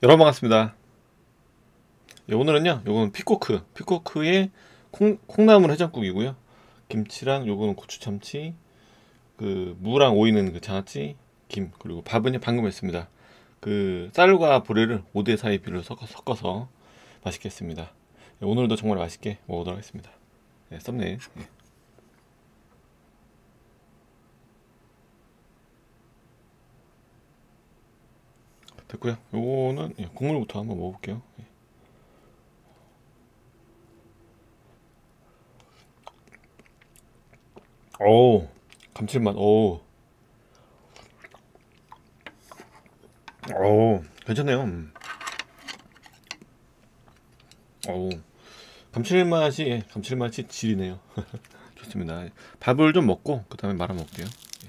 여러분 반갑습니다. 예, 오늘은요, 요거는 피코크의 콩나물 해장국이고요. 김치랑 요거는 고추 참치, 그 무랑 오이는 그 장아찌, 김, 그리고 밥은요 방금 했습니다. 그 쌀과 보리를 5대 4의 비율로 섞어서 맛있게 했습니다. 예, 오늘도 정말 맛있게 먹어보도록 하겠습니다. 예, 썸네일. 예, 됐고요. 요거는 예, 국물부터 한번 먹어볼게요. 예. 오, 감칠맛. 오, 괜찮네요. 오, 감칠맛이 예, 감칠맛이 질이네요. 좋습니다. 밥을 좀 먹고 그 다음에 말아 먹을게요.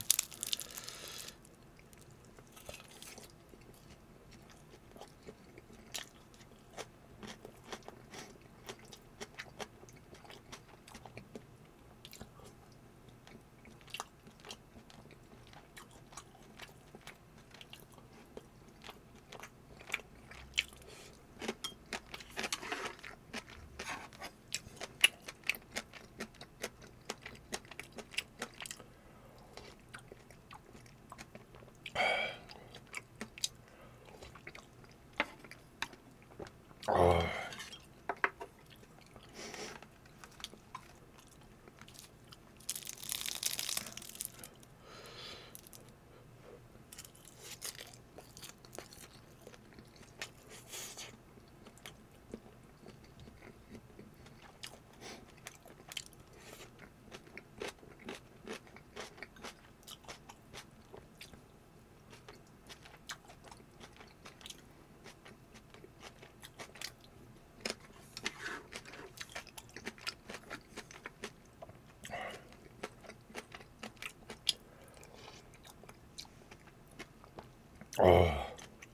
아, 아,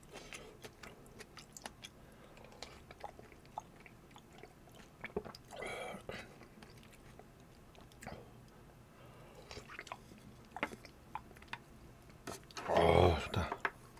좋다.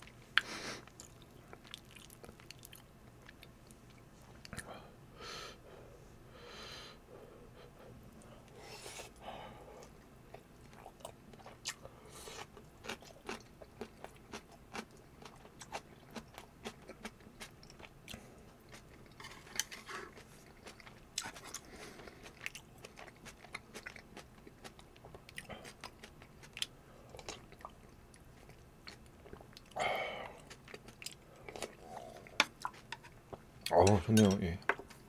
좋네요. 예.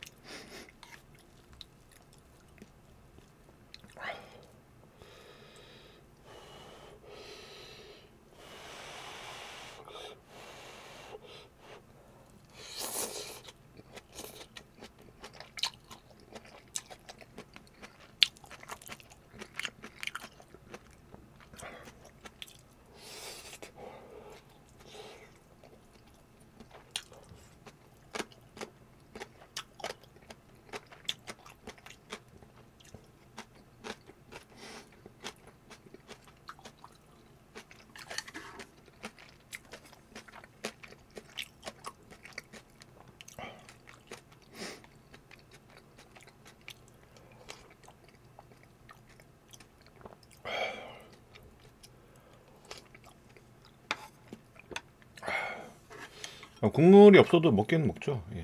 국물이 없어도 먹기는 먹죠. 예.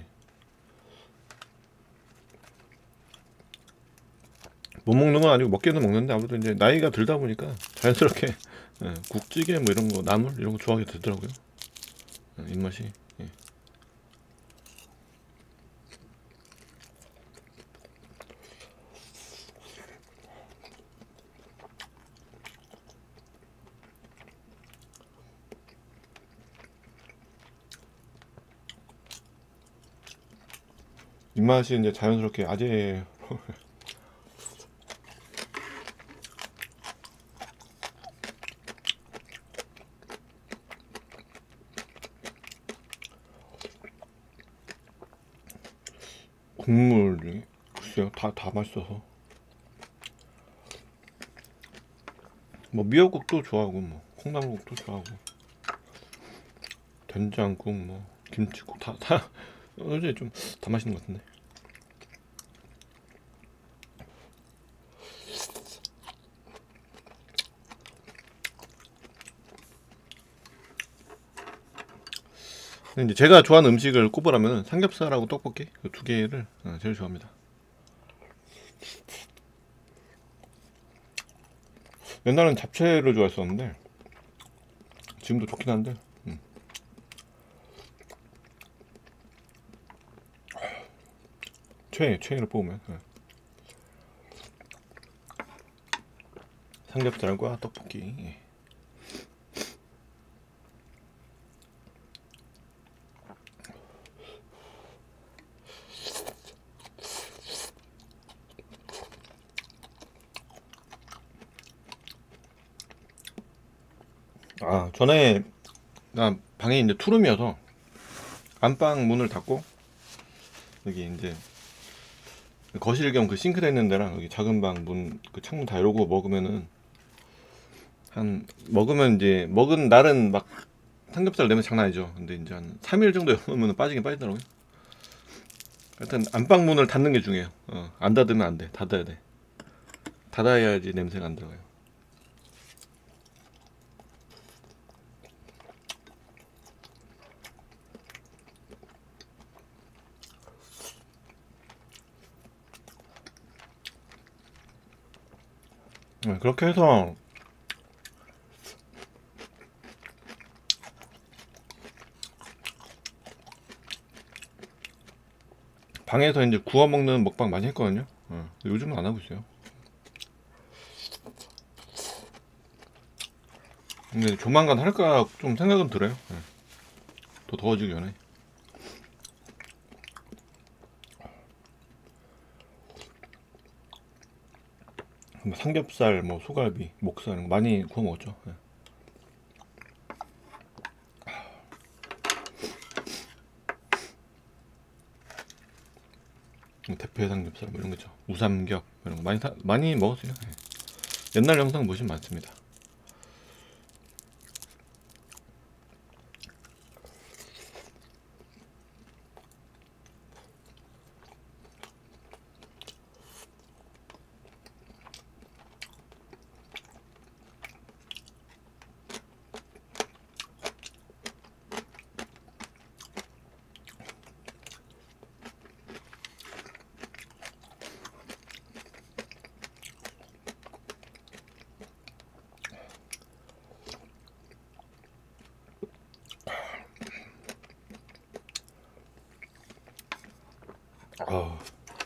못 먹는 건 아니고 먹기는 먹는데 아무래도 이제 나이가 들다 보니까 자연스럽게 예, 국찌개 뭐 이런 거 나물 이런 거 좋아하게 되더라고요. 예, 입맛이. 예. 입맛이 이제 자연스럽게 아재 국물이 글쎄요 다 맛있어서 뭐 미역국도 좋아하고 뭐 콩나물국도 좋아하고 된장국 뭐 김치국 다 어제 좀 다 맛있는 것 같은데. 근데 이제 제가 좋아하는 음식을 꼽으라면 삼겹살하고 떡볶이 그 두 개를 제일 좋아합니다. 옛날엔 잡채를 좋아했었는데 지금도 좋긴 한데 최애를 뽑으면 삼겹살과 떡볶이. 예. 아 전에 나 방에 이제 투룸이어서 안방 문을 닫고 여기 이제 거실 겸 그 싱크대 있는 데랑 여기 작은 방 문 그 창문 다 열고 먹으면은 먹으면 이제 먹은 날은 막 삼겹살 내면 장난 아니죠. 근데 이제 한 3일 정도 열어놓으면 빠지긴 빠지더라고요. 하여튼 안방 문을 닫는 게 중요해요. 안 닫으면 안 돼. 닫아야 돼. 닫아야지 냄새가 안 들어가요. 그렇게 해서 방에서 이제 구워 먹는 먹방 많이 했거든요. 요즘은 안 하고 있어요. 근데 조만간 할까 좀 생각은 들어요. 더 더워지기 전에. 삼겹살, 뭐 소갈비, 목살 이런 거 많이 구워 먹었죠. 대패 삼겹살 뭐 이런 거죠. 우삼겹 이런 거 많이 먹었어요. 옛날 영상 보시면 많습니다. 어,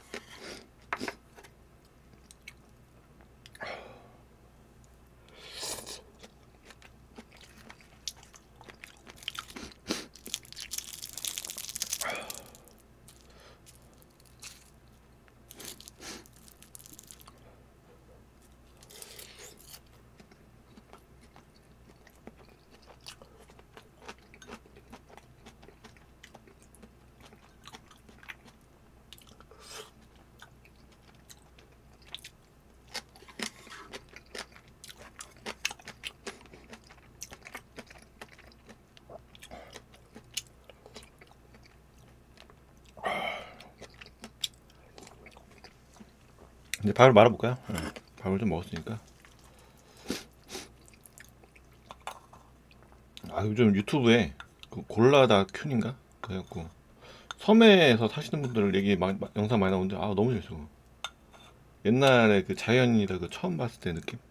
이제 밥을 말아볼까요? 밥을 좀 먹었으니까. 요즘 유튜브에 그 골라다 큐인가? 그래갖고 섬에서 사시는 분들 얘기 영상 많이 나오는데 너무 재밌어. 옛날에 그 자연이다 그 처음 봤을 때 느낌?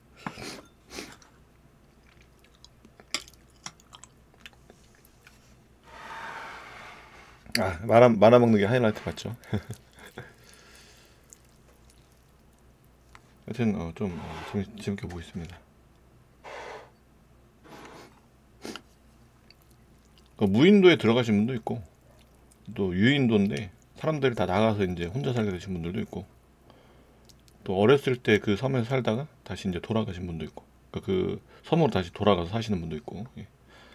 말아먹는 게 하이라이트 맞죠? 하여튼 좀 재밌게 보고 있습니다. 무인도에 들어가신 분도 있고 또 유인도인데 사람들이 다 나가서 이제 혼자 살게 되신 분들도 있고 또 어렸을 때 그 섬에서 살다가 다시 이제 돌아가신 분도 있고 그 섬으로 다시 돌아가서 사시는 분도 있고. 예.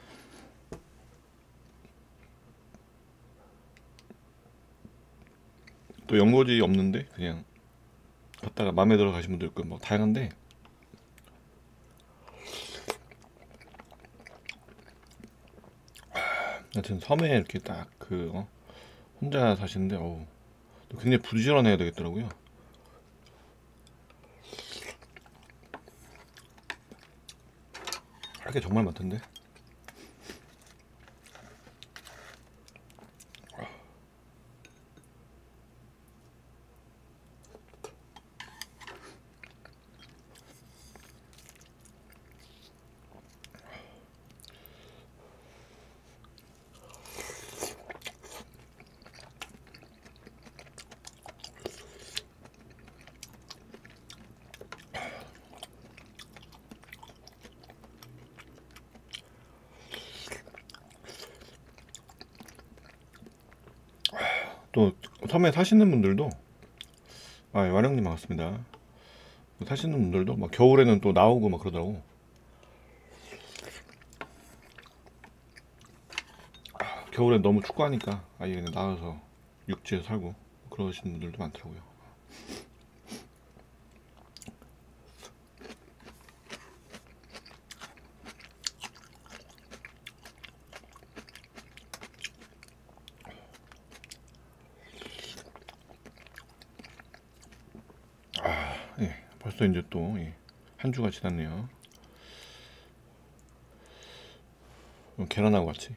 또 연고지 없는데 그냥 갔다가 마음에 들어 가신 분도 있고 뭐 다양한데 하여튼 섬에 이렇게 딱 혼자 사시는데 굉장히 부지런해야 되겠더라고요. 할 게 정말 많던데. 또 섬에 사시는 분들도 와령님 반갑습니다. 사시는 분들도 막 겨울에는 또 나오고 막 그러더라고. 겨울에 너무 춥고 하니까 아예 그냥 나와서 육지에 살고 그러시는 분들도 많더라고요. 예, 벌써 이제 또 한 주가 지났네요. 계란하고 같이.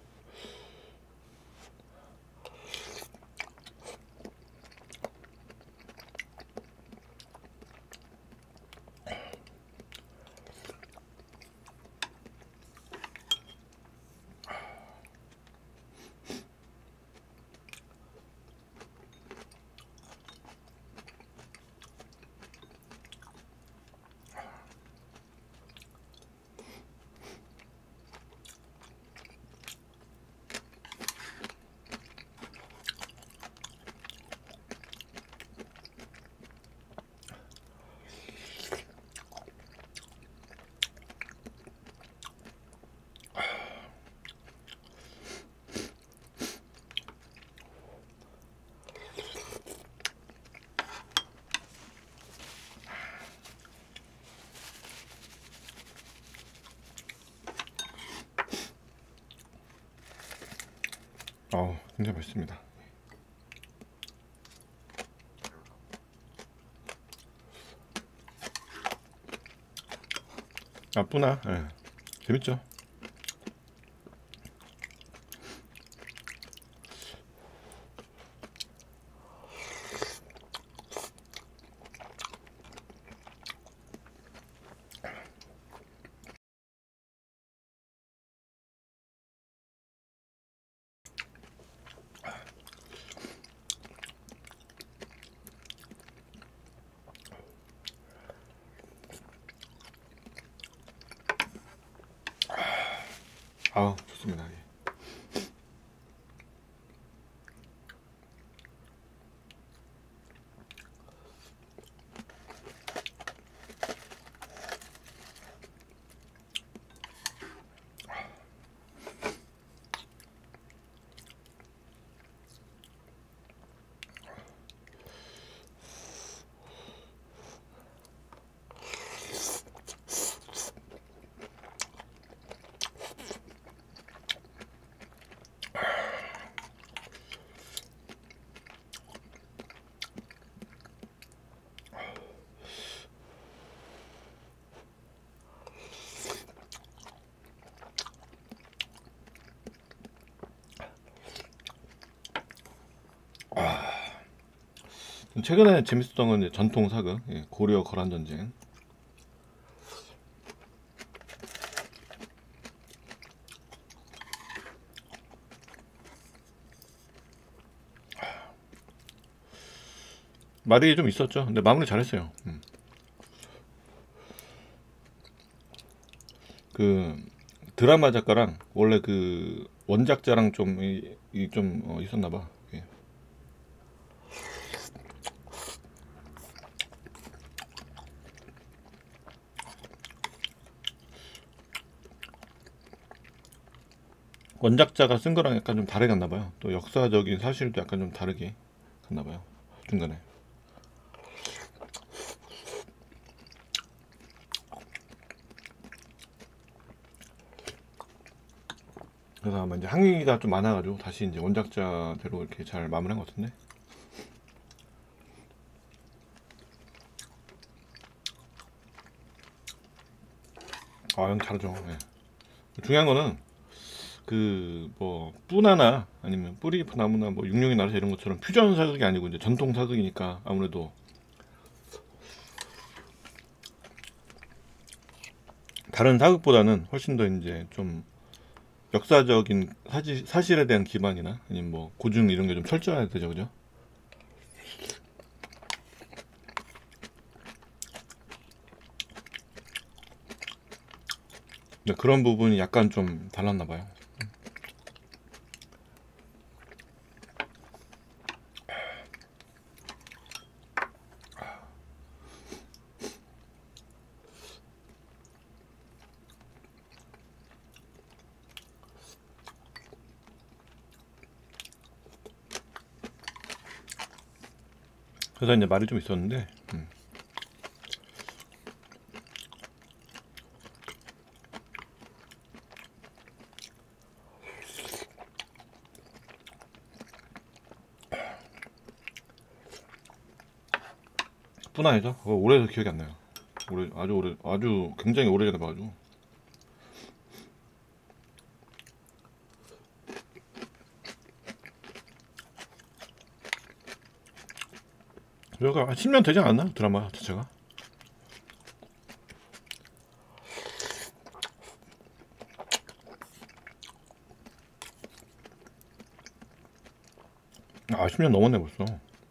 굉장히 맛있습니다. 뿌나? 예. 재밌죠? 좋습니다. 예. 최근에 재밌었던 건 이제 전통 사극, 고려 거란 전쟁. 말이 좀 있었죠. 근데 마무리 잘했어요. 그 드라마 작가랑 원래 그 원작자랑 좀 있었나봐. 원작자가 쓴 거랑 약간 좀 다르게 갔나봐요. 또 역사적인 사실도 약간 좀 다르게 갔나봐요. 중간에. 그래서 아마 이제 항의가 좀 많아가지고 다시 이제 원작자대로 이렇게 잘 마무리한 것 같은데. 아, 형 잘하죠. 예. 중요한 거는 그 뭐 뿌나나 아니면 뿌리 나무나 뭐 육룡이 나르샤 이런 것처럼 퓨전 사극이 아니고 이제 전통 사극이니까 아무래도 다른 사극보다는 훨씬 더 이제 좀 역사적인 사실에 대한 기반이나 아니면 뭐 고증 이런 게 좀 철저해야 되죠, 그죠? 근데 그런 부분이 약간 좀 달랐나 봐요. 그래서 이제 말이 좀 있었는데, 뿌나에서 그거 오래돼서 기억이 안 나요. 아주 굉장히 오래전에 봐가지고. 그래가 한 10년 되지 않았나 드라마 자체가. 아, 10년 넘었네 벌써.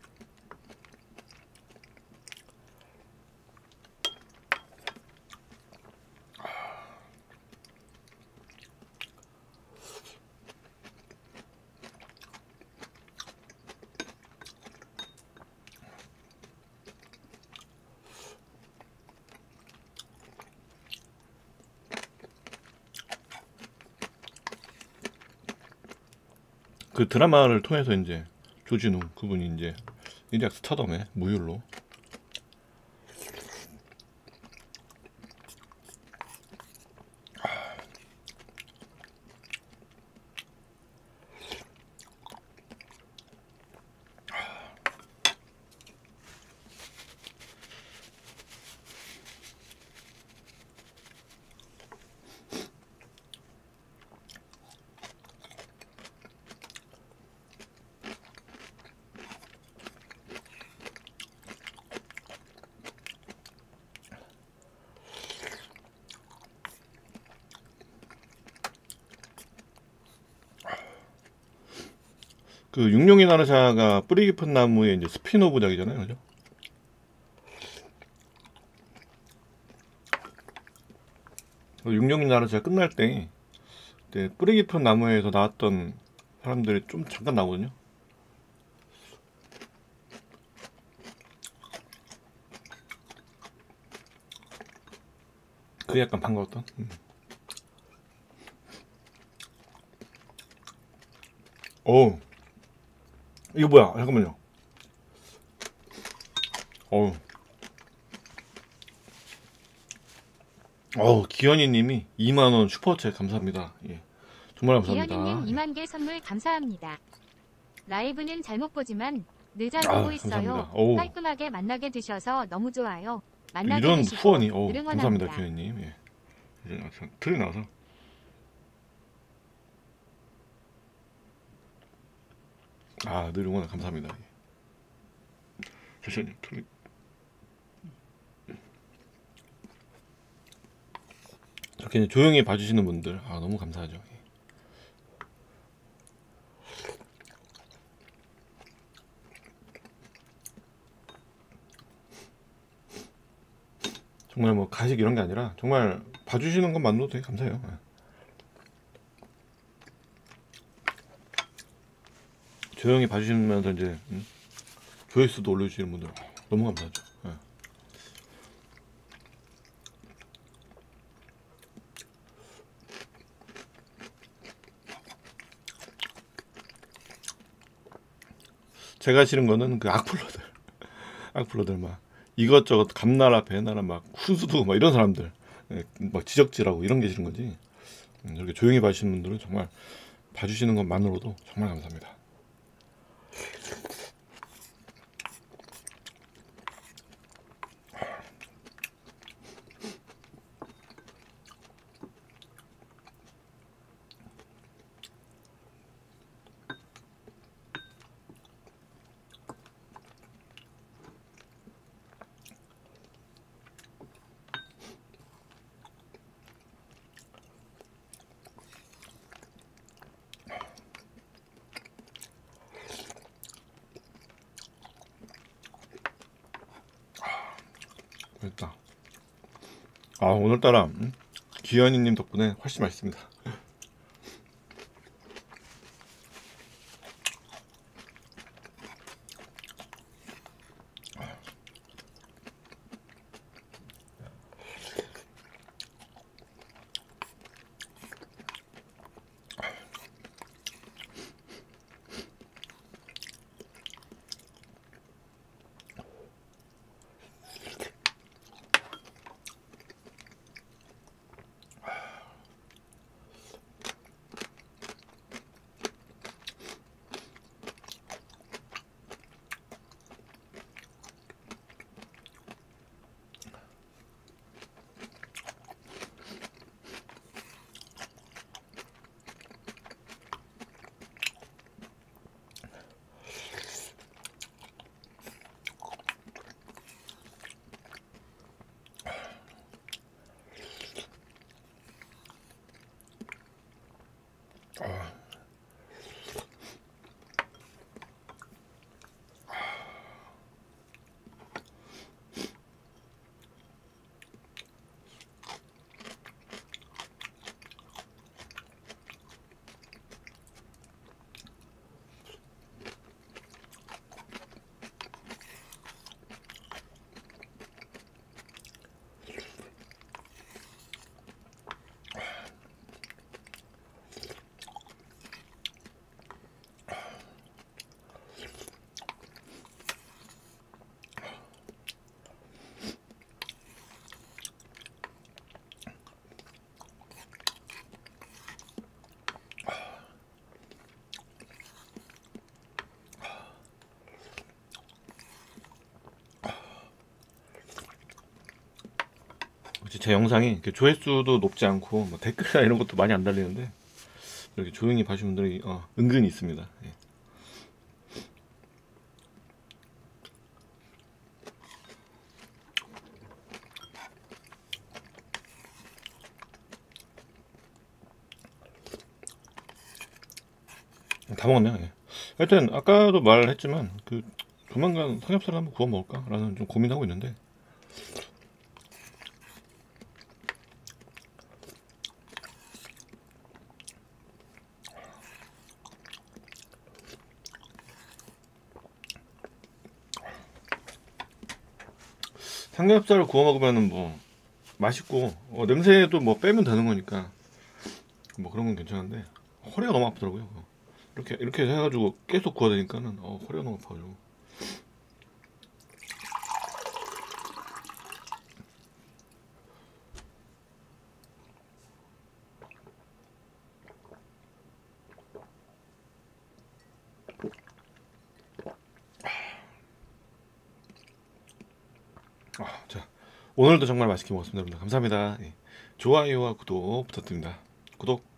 그 드라마를 통해서 이제 조진우 그분이 이제 일약 스타덤에 무율로 그 육룡이 나르샤가 뿌리 깊은 나무의 이제 스피노브작이잖아요, 그죠? 육룡이 나르샤 끝날 때 그때 뿌리 깊은 나무에서 나왔던 사람들이 좀 잠깐 나오거든요. 그게 약간 반가웠던. 어, 이거 뭐야? 잠깐만요. 어우, 기현이님이 2만 원 슈퍼챗 감사합니다. 예, 정말 감사합니다. 기현이님 2만 개 선물 감사합니다. 라이브는 잘못 보지만 늦어 아, 보고 있어요. 감사합니다. 어우, 깔끔하게 만나게 되셔서 너무 좋아요. 만나게 이런 되시고 후원이, 응원합니다. 감사합니다, 기현이님. 예, 이제 틀이 나와서. 아, 늘 응원 감사합니다. 잠시만요, 틀이. 이렇게 조용히 봐주시는 분들, 아, 너무 감사하죠. 예. 정말 뭐 가식 이런 게 아니라 정말 봐주시는 것만으로도 되게 감사해요. 예. 조용히 봐주시면서 이제 조회수도 올려주시는 분들 너무 감사하죠. 예. 제가 싫은 거는 그 악플러들 막 이것저것 감나라 배나라 막 훈수도 막 이런 사람들, 예, 막 지적질하고 이런 게 싫은 거지. 이렇게 조용히 봐주시는 분들은 정말 봐주시는 것만으로도 정말 감사합니다. 됐다. 아, 오늘따라 기현이님 덕분에 훨씬 맛있습니다. 제 영상이 이렇게 조회수도 높지 않고 뭐 댓글이나 이런 것도 많이 안 달리는데 이렇게 조용히 봐주신 분들이 은근히 있습니다. 예. 다 먹었네요. 예. 하여튼 아까도 말했지만 그 조만간 삼겹살 한번 구워 먹을까라는 좀 고민하고 있는데 삼겹살을 구워 먹으면은 뭐 맛있고 냄새도 뭐 빼면 되는 거니까 뭐 그런 건 괜찮은데 허리가 너무 아프더라고요. 이렇게 해가지고 계속 구워야 되니까는 허리가 너무 아파가지고. 자, 오늘도 정말 맛있게 먹었습니다, 여러분들. 감사합니다. 예. 좋아요와 구독 부탁드립니다. 구독.